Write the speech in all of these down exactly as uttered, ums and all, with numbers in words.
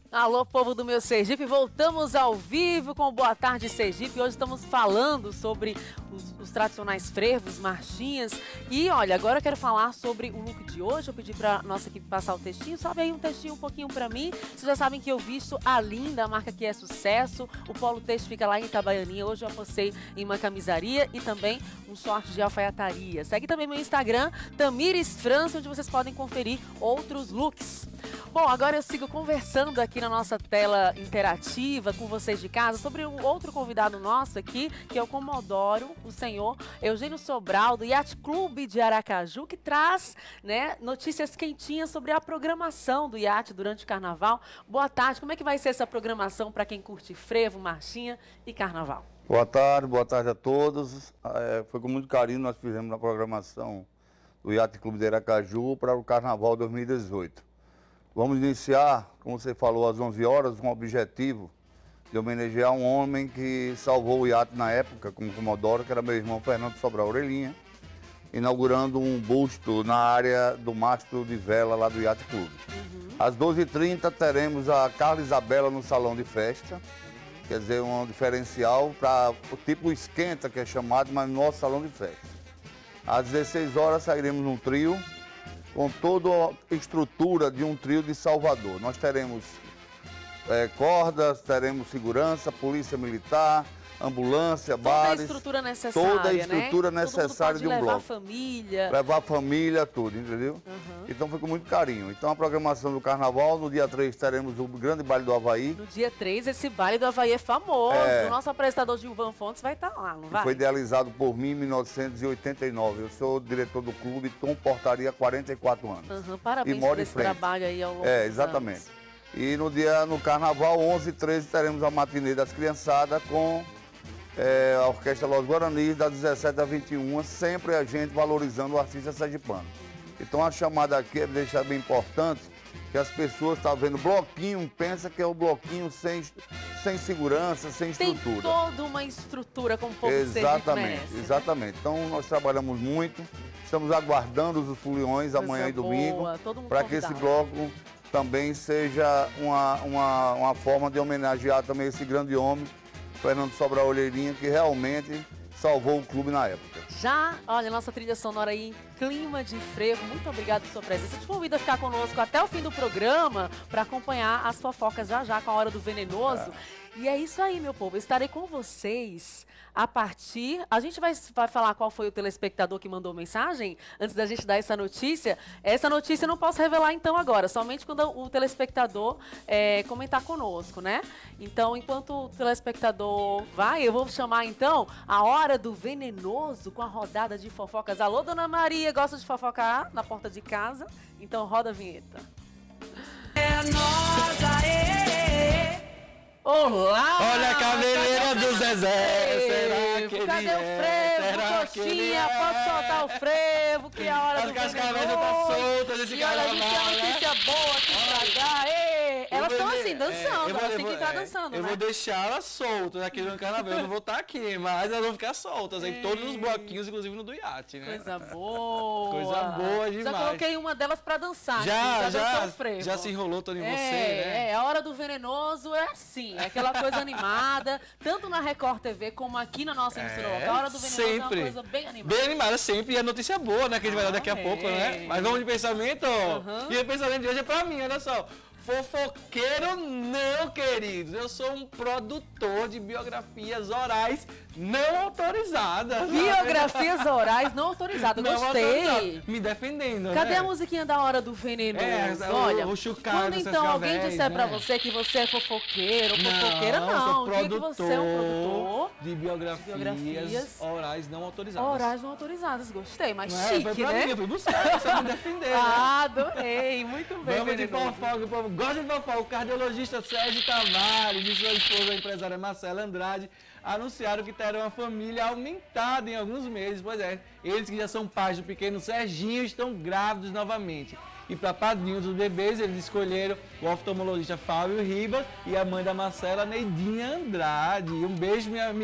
Alô, povo do meu Sergipe, voltamos ao vivo com o Boa Tarde Sergipe. Hoje estamos falando sobre os, os tradicionais frevos, marchinhas. E olha, agora eu quero falar sobre o look de hoje. Eu pedi para nossa equipe passar o textinho. Sobe aí um textinho um pouquinho para mim. Vocês já sabem que eu visto a Linda, a marca que é sucesso. O Polo Texto fica lá em Itabaianinha. Hoje eu apostei em uma camisaria e também um short de alfaiataria. Segue também meu Instagram, Tamires França, onde vocês podem conferir outros looks. Bom, agora eu sigo conversando aqui na nossa tela interativa com vocês de casa sobre um outro convidado nosso aqui, que é o Comodoro, o senhor Eugênio Sobral, do Yacht Clube de Aracaju, que traz, né, notícias quentinhas sobre a programação do iate durante o carnaval. Boa tarde, como é que vai ser essa programação para quem curte frevo, marchinha e carnaval? Boa tarde, boa tarde a todos. É, foi com muito carinho nós fizemos a programação do Yacht Clube de Aracaju para o Carnaval dois mil e dezoito. Vamos iniciar, como você falou, às onze horas, com o objetivo de homenagear um homem que salvou o iate na época, como Comodoro, que era meu irmão Fernando Sobral Orelhinha, inaugurando um busto na área do mastro de vela lá do Yacht Clube. Uhum. Às doze e trinta teremos a Carla Isabela no salão de festa, quer dizer, um diferencial para o tipo esquenta, que é chamado, mas no nosso salão de festa. Às dezesseis horas sairemos num trio, com toda a estrutura de um trio de Salvador. Nós teremos é, cordas, teremos segurança, polícia militar, ambulância, toda bares. Toda a estrutura necessária, Toda a estrutura né? necessária de um levar bloco. A família. Levar a família, tudo, entendeu? Uhum. Então foi com muito carinho. Então a programação do Carnaval, no dia três teremos o grande baile do Havaí. No dia três, esse baile do Havaí é famoso. É... O nosso apresentador Gilvan Fontes vai estar lá, não vai? Foi idealizado por mim em mil novecentos e oitenta e nove. Eu sou diretor do clube, Tom Portaria há quarenta e quatro anos. Uhum. Parabéns por esse trabalho aí ao longo É, dos exatamente. anos. E no dia, no Carnaval, onze e treze, teremos a matinê das criançadas com é, a Orquestra Los Guaranis, das dezessete às vinte e uma, sempre a gente valorizando o artista sergipano. Então a chamada aqui é deixar bem importante que as pessoas estão vendo bloquinho, pensa que é o bloquinho sem, sem segurança, sem estrutura. Tem toda uma estrutura como o povo Exatamente, merece, exatamente. Né? Então nós trabalhamos muito, estamos aguardando os foliões amanhã e domingo, para que esse bloco também seja uma, uma, uma forma de homenagear também esse grande homem, Fernando Sobral Orelhinha, que realmente salvou o clube na época. Já, olha, nossa trilha sonora aí em clima de frevo. Muito obrigada por sua presença. Te convido a ficar conosco até o fim do programa para acompanhar as fofocas já já com a Hora do Venenoso. É. E é isso aí, meu povo. Eu estarei com vocês a partir... A gente vai, vai falar qual foi o telespectador que mandou mensagem antes da gente dar essa notícia. Essa notícia eu não posso revelar então agora, somente quando o telespectador é, comentar conosco, né? Então, enquanto o telespectador vai, eu vou chamar então a Hora do Venenoso com a rodada de fofocas. Alô, Dona Maria, gosta de fofocar na porta de casa? Então roda a vinheta. É nós, aê! Olá! Olha a cabeleira do Zezé! Será que Cadê ele o frevo, é? coxinha? Pode soltar o frevo, que é a hora As do cascavéis venenoso. tá soltas esse E olha, a carnaval, gente tem uma né? notícia boa aqui pra dar. Ei, elas estão assim, dançando, É, eu vou- elas eu têm que vou- entrar é, dançando, Eu né? vou deixar elas soltas aqui no carnaval. Eu não vou estar aqui, mas elas vão ficar soltas em todos os bloquinhos, inclusive no do iate, né? Coisa boa. Coisa boa demais. Já coloquei uma delas pra dançar. Já, aqui, pra dançar já, o frevo. já se enrolou todo em É, você, né? é, a Hora do Venenoso é assim, é aquela coisa animada, tanto na Record T V como aqui na nossa emissora É, local. A Hora do Venenoso é sempre. uma coisa bem animada. Bem animada sempre, e a notícia boa, né? Que a gente vai dar daqui a Ah, pouco, é. né? Mas vamos de pensamento? Uhum. E o pensamento de hoje é pra mim, olha só. Fofoqueiro não, queridos. Eu sou um produtor de biografias orais não autorizadas. Biografias orais não autorizadas, Não gostei. autorizadas. Me defendendo, Cadê né? a musiquinha da Hora do Venenoso? É, o- Olha, o chocalho quando dessas então alguém gavéis, disser pra né? você que você é fofoqueiro ou Não, fofoqueira, eu não. sou Diga que produtor você é um produtor. de biografias, biografias orais não autorizadas. Orais não autorizadas, gostei, mas Não é? chique, Foi pra né? mim, eu fui buscar, só me defender, né? Ah, adorei, muito bem, Vamos de Venenoso. fofoca, o povo gosta de fofoca. O cardiologista Sérgio Tavares e sua esposa, a empresária Marcela Andrade, anunciaram que terão uma família aumentada em alguns meses. Pois é, eles que já são pais do pequeno Serginho estão grávidos novamente. E para padrinhos dos bebês, eles escolheram o oftalmologista Fábio Ribas e a mãe da Marcela, Neidinha Andrade. Um beijo, minha amiga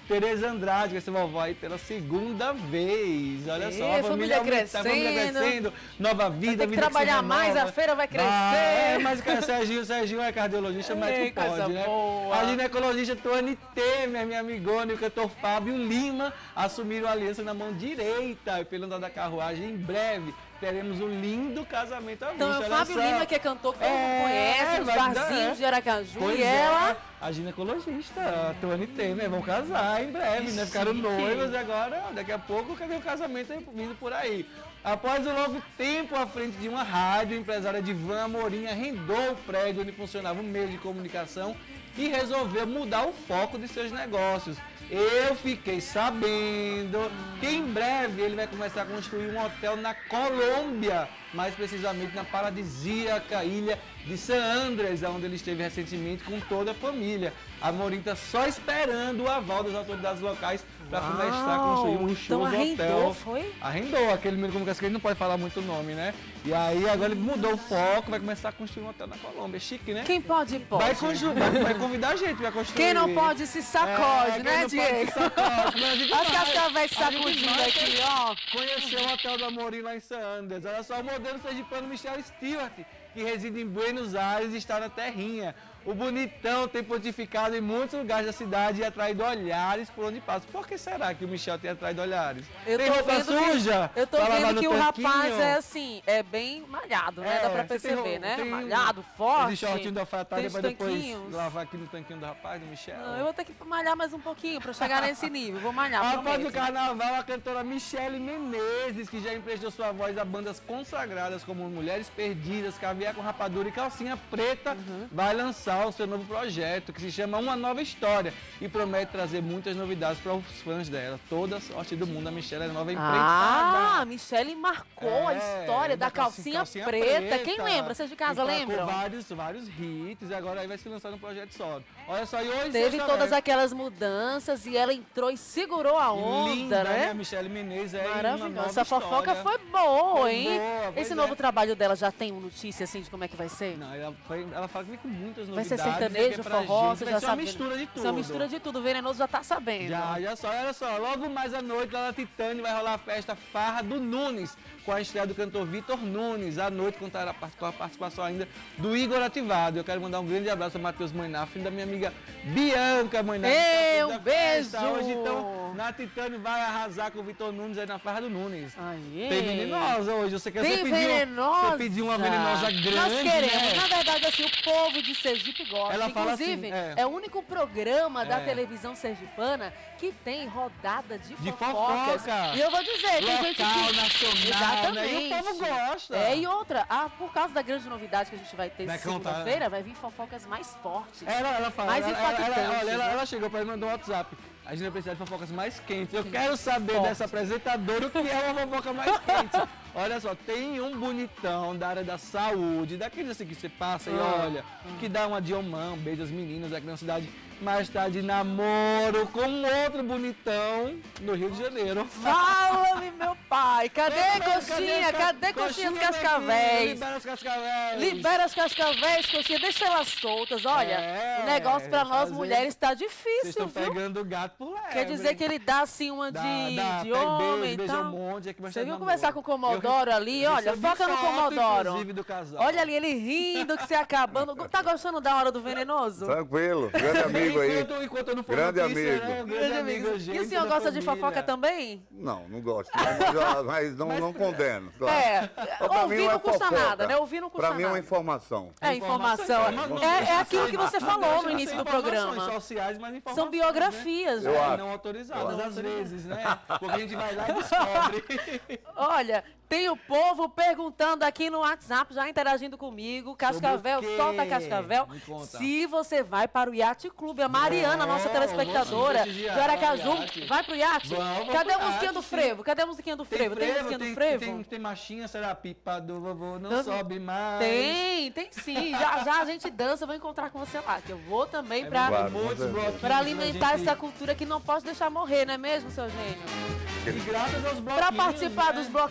Tereza Andrade, que vai ser vovó aí pela segunda vez. Olha só, Ê, a família, família aumenta, a família crescendo. crescendo, nova vida, Vai ter que vida trabalhar se mais, renova. a feira vai crescer. Vai, mas cara, Serginho, Serginho é cardiologista, mas Ei, que pode, coisa né? boa. A ginecologista Tuane Temer, minha amigona, e o cantor Fábio Lima assumiram a aliança na mão direita. E pelo andar da carruagem, em breve, teremos um lindo casamento à Então vista. é o olha Fábio só. Lima, que é cantor que todo mundo É, conhece, os vai dar, barzinhos é. de Aracaju, Pois e ela... é, a ginecologista, a Tuane Temer, vão casar em breve, Que né? Ficaram chique. noivas e agora, daqui a pouco, cadê o casamento aí vindo por aí? Após um longo tempo à frente de uma rádio, a empresária Divan Amorim arrendou o prédio onde funcionava um meio de comunicação e resolveu mudar o foco de seus negócios. Eu fiquei sabendo que em breve ele vai começar a construir um hotel na Colômbia, mais precisamente na paradisíaca ilha de San Andrés, onde ele esteve recentemente com toda a família. A Amorim está só esperando o aval das autoridades locais para Uau, começar a construir um então luxuoso arrendou, hotel. foi? Arrendou, aquele meio de comunicação que ele não pode falar muito o nome, né? E aí agora ele mudou o foco, vai começar a construir um hotel na Colômbia. É chique, né? Quem pode, pode. Vai, constru- vai, vai convidar a gente, vai construir. Quem não pode se sacode, É, né, quem não pode Diego? se sacode, mas a gente As vai. cascavéis A gente sacudindo vai aqui, ó. Conheceu o Hotel do Amorim lá em San Andrés. Olha só, o modelo sergipano Michel Stewart, que reside em Buenos Aires e está na terrinha. O bonitão tem pontificado em muitos lugares da cidade e atraído olhares por onde passa. Por que será que o Michel tem atraído olhares? Eu tem tô roupa vendo que- suja? Eu tô pra lavar vendo no que o tanquinho? rapaz é assim, é bem malhado, né? É, Dá pra você tem perceber, ro- né? tem Malhado, forte. Esse shortinho da alfaiataria tem pra os depois tanquinhos. lavar aqui no tanquinho do rapaz, do Michel. Não, eu vou ter que malhar mais um pouquinho pra chegar nesse nível. Vou malhar, Após prometo. o carnaval, a cantora Michele Menezes, que já emprestou sua voz a bandas consagradas como Mulheres Perdidas, Caviar com Rapadura e Calcinha Preta, Uhum. vai lançar o seu novo projeto, que se chama Uma Nova História, e promete trazer muitas novidades para os fãs dela. Toda a sorte do mundo, a Michele é nova empreitada. Ah, a Michele marcou a É, história da calcinha, calcinha preta. Quem lembra? Vocês de casa Emplacou lembram? vários, vários hits, e agora aí vai se lançar um projeto solo. Olha só, e hoje... Teve sexta, todas né? aquelas mudanças e ela entrou e segurou a onda, Linda, né? A Michele Menezes é uma Maravilhosa. nova Essa fofoca história. foi boa, Foi hein? boa, pois Esse é. novo trabalho dela já tem uma notícia assim de como é que vai ser? Não, ela, foi, ela fala que vem com muitas Vai novidades. ser e sertanejo, que é pra forró, gente, você vai já ser sabe. uma mistura de tudo. Isso é uma mistura de tudo. O Venenoso já tá sabendo. Já, já só, olha só, logo mais à noite lá na Titânia vai rolar a festa Farra do Nunes, com a estreia do cantor Vitor Nunes. À noite contará com a participação ainda do Igor Ativado. Eu quero mandar um grande abraço a Matheus Moiná, filho da minha amiga Bianca Moiná. que Ei, tá um da festa beijo! Hoje, então, na Titânia vai arrasar com o Vitor Nunes aí na Farra do Nunes. Aê. Tem venenosa hoje, você quer Tem você pediu, venenosa. Você pediu uma venenosa grande, Nós queremos. né? Na verdade, assim, o povo de Sergipe gosta. Ela fala Inclusive, assim, é. é. o único programa da É. televisão sergipana que tem rodada de, De fofocas. fofoca. E eu vou dizer, tem gente Local, que... nacional, né? E o povo gosta. É, e outra, ah, por causa da grande novidade que a gente vai ter Vai contar, segunda-feira, vai vir fofocas mais fortes. Ela, ela fala, Mais ela, ela, ela, impactantes, olha, ela, né? ela chegou para mim e mandou um WhatsApp. A gente vai precisar de fofocas mais quentes. Eu quero saber Forte. dessa apresentadora o que é uma fofoca mais quente. Olha só, tem um bonitão da área da saúde, daqueles assim que você passa e Ah. olha, que dá uma de homão, beija as meninas aqui na cidade, mas tá de namoro com outro bonitão no Rio de Janeiro. Fala-me, meu pai. Cadê, Cadê, coxinha? Cadê, coxinhas coxinha cascavéis? Libera os cascavéis. Libera as cascavéis, coxinha, deixa elas soltas. Olha, É, o negócio pra nós fazer- mulheres tá Vocês difícil, estão viu? pegando o gato por lá. Quer dizer que ele dá assim uma de, Dá, dá, de pega homem beijo, e beija tal. um monte, é que vai Você estar viu namoro. conversar com o Comodoro Eu- ali? eu Olha, recebi foca no foto, Comodoro. inclusive, do casal. Olha ali, ele rindo, que se acabando. Tá gostando da hora do venenoso? Tranquilo, grande amigo aí. Enquanto, enquanto eu não for Grande notícia, amigo. né? Grande, Grande amigo, amigo. gente E o senhor da gosta de família. fofoca também? Não, não gosto, mas, já- mas não, não condeno. Claro. É, Mas pra ouvir mim não custa fofoca. nada, né? Ouvir não custa Pra mim é uma nada. informação. É informação. Informação, É, é informação. aquilo que você Não falou deixa no de início ser do informações programa. sociais, mas informações, São biografias, né? Eu né? acho. Não autorizadas, Eu às vezes, né? Porque a gente vai lá e descobre. Olha, tem o povo perguntando aqui no WhatsApp, já interagindo comigo. Cascavel, Sobre o quê? solta Cascavel. Me conta. Se você vai para o Yacht Clube, a Mariana, Não, nossa vou telespectadora sim de prestigiar Aracaju, o iate. vai pro iate? Vamos, Cadê a vamos pro musiquinha iate, do sim. frevo? Cadê a musiquinha do frevo? Tem, musiquinha tem, do frevo? Tem, tem marchinha, será a pipa do vovô não Dan- sobe mais. Tem, tem sim. Já, já a gente dança, eu vou encontrar com você lá, que eu vou também É pra, Claro, muitos com certeza. bloquinhos pra alimentar pra gente- essa cultura que não pode deixar morrer, não é mesmo, seu gênio? E graças aos bloquinhos, Pra participar né? dos bloquinhos,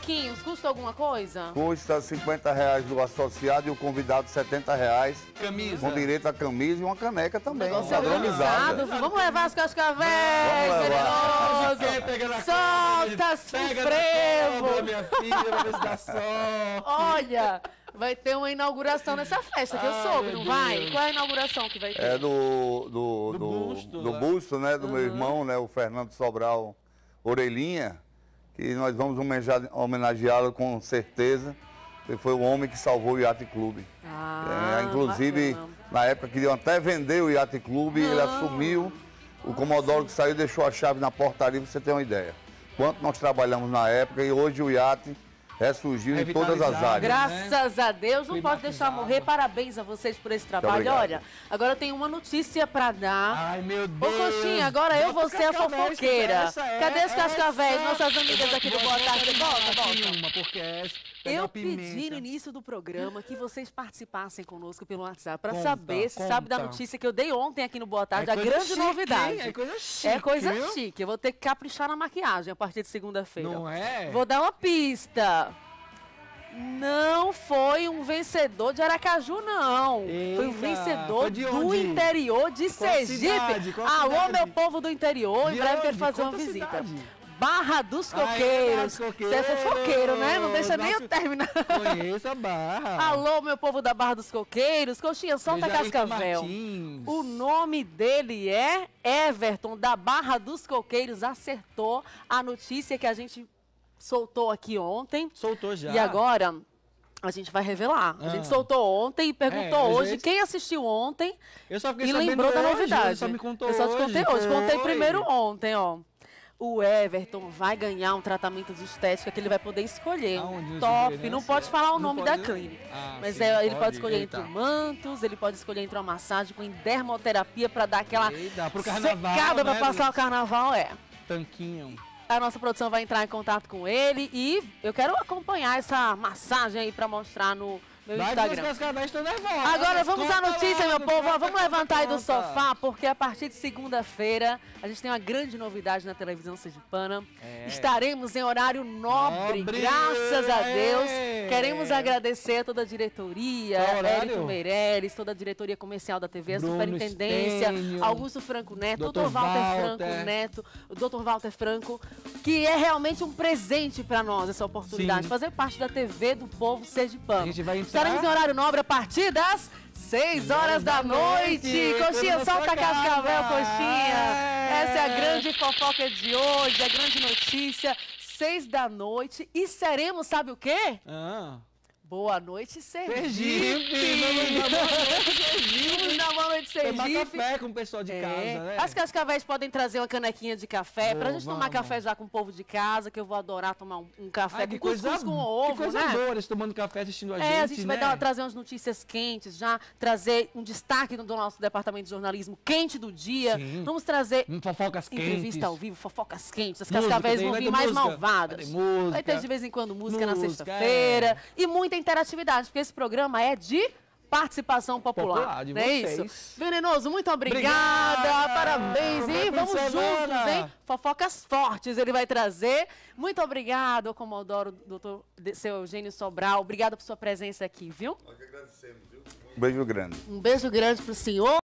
custa alguma coisa? Custa cinquenta reais do associado e o convidado setenta reais. Camisa. Com direito a camisa e uma caneca também, Negócio padronizada. organizado. Vamos levar as cascavéis, Vamos levar. venenoso. É, pega na Solta as Pega na frevo. cobra, minha filha, pra ver se dá sorte. Olha, vai ter uma inauguração nessa festa que eu Ai, soube, meu não vai? Deus. Qual é a inauguração que vai ter? É do, do, Do do, busto, do né? busto, né? Do meu irmão, né? O Fernando Sobral Orelhinha, que nós vamos homenagear- homenageá-lo com certeza. Ele foi o homem que salvou o Yacht Clube. Ah, É, inclusive, bacana. na época queriam até vender o Yacht Clube, ele assumiu. O Comodoro que saiu deixou a chave na portaria, pra você ter uma ideia. Quanto nós trabalhamos na época e hoje o Yacht ressurgiu em todas as Revitalizado. áreas. Graças a Deus, não pode deixar Climatizado. morrer. Parabéns a vocês por esse trabalho. obrigado. Olha, agora eu tenho uma notícia pra dar. Ai, meu Ô, Deus. Coxinha, agora eu vou Bota ser a cascavéis, fofoqueira. essa é- Cadê os cascavéis? essa- Nossas amigas Eu aqui do vou- Boa vou Tarde. pegar Volta, aqui volta. uma, porque essa... pegar Eu a pimenta. pedi no início do programa que vocês participassem conosco pelo WhatsApp para Conta, saber se sabe da conta. notícia que eu dei ontem aqui no Boa Tarde, É a coisa grande chique, novidade. hein? É coisa chique. É coisa viu? chique. Eu vou ter que caprichar na maquiagem a partir de segunda-feira. Não é? Vou dar uma pista. Não foi um vencedor de Aracaju, não. Foi um Eita, vencedor foi de do onde? interior de Qual Sergipe. cidade? Qual Alô, cidade? meu povo do interior. Em De breve quero onde? fazer uma Conta a visita. cidade. Barra dos Ai, Barra Coqueiros. dos Você é fofoqueiro, né? Não deixa nem eu Nosso- terminar. Conheço a Barra. Alô, meu povo da Barra dos Coqueiros. Coxinha, solta a Beijo aí, cascavel. Martins. O nome dele é Everton, da Barra dos Coqueiros. Acertou a notícia que a gente soltou aqui ontem. Soltou já. E agora a gente vai revelar. A Ah. gente soltou ontem e perguntou É, hoje gente- quem assistiu ontem Eu só fiquei e sabendo lembrou da hoje, novidade. ele só me contou Eu só te contei hoje. Contei foi. primeiro ontem, ó. O Everton vai ganhar um tratamento de estética que ele vai poder escolher. Aonde? Um No top. Figueirense? Não pode falar o Não nome pode? da clínica. Ah, Mas sim, é, ele pode pode. escolher Eita. entre mantos, ele pode escolher entre uma massagem com dermoterapia para dar aquela Eita, pro carnaval, secada para né, passar Bruno? o carnaval, é. Tanquinho. A nossa produção vai entrar em contato com ele e eu quero acompanhar essa massagem aí para mostrar no meu Vai, Instagram. os cascavéis estão nervosos. Agora vamos à Conta notícia, logo, meu povo. conta, Vamos conta, levantar aí do conta. sofá, porque a partir de segunda-feira a gente tem uma grande novidade na televisão sergipana. É. Estaremos em horário nobre, Nobre, graças a Deus. é. Queremos agradecer a toda a diretoria, Qual horário? Érico Meirelles, toda a diretoria comercial da T V, a Bruno superintendência, Stênio, Augusto Franco Neto, doutor doutor Walter, Walter. Franco Neto, o doutor Walter Franco, que é realmente um presente para nós essa oportunidade, Sim. de fazer parte da T V do povo sergipano. A gente vai entrar- Estaremos em horário nobre a partir das seis horas da noite. noite. Coxinha, Tudo na solta sua a cascavel, casa. coxinha. É. Essa é a grande fofoca de hoje, a grande notícia. Seis da noite e seremos, sabe o quê? Ah. Boa noite, Sergipe. Sergipe. Vamos dar boa noite, Sergipe. Vamos dar boa noite, Tomar Sergipe. café com o pessoal de É. casa, né? As cascavéis podem trazer uma canequinha de café Boa, pra gente tomar vamos. café já com o povo de casa, que eu vou adorar tomar um, um café Ai, com que coisa, cuscuz com ovo, que coisa né? boa, eles tomando café assistindo a gente, É, a gente vai né? dar- trazer umas notícias quentes, já trazer um destaque do nosso departamento de jornalismo quente do dia. Sim. Vamos trazer Hum, Fofocas quentes. entrevista ao vivo, fofocas quentes, as Música cascavéis também, vão vai vir ter mais música, malvadas. vai ter música. Vai ter de vez em quando música, na Música, sexta-feira. é. E muita interatividade, porque esse programa é de participação popular. Popular, de não é vocês. isso? Venenoso, muito obrigada. Obrigada. Parabéns. Bom E fim de vamos semana. juntos, hein? Fofocas fortes ele vai trazer. Muito obrigado, Comodoro, doutor seu Eugênio Sobral. Obrigada por sua presença aqui, viu? Um beijo grande. Um beijo grande pro senhor.